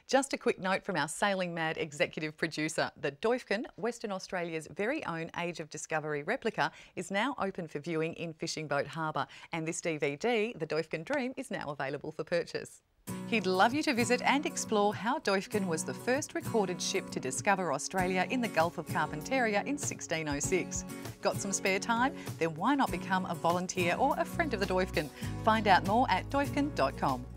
Just a quick note from our Sailing Mad executive producer. The Duyfken, Western Australia's very own Age of Discovery replica, is now open for viewing in Fishing Boat Harbour. And this DVD, The Duyfken Dream, is now available for purchase. He'd love you to visit and explore how Duyfken was the first recorded ship to discover Australia in the Gulf of Carpentaria in 1606. Got some spare time? Then why not become a volunteer or a friend of the Duyfken? Find out more at duyfken.com.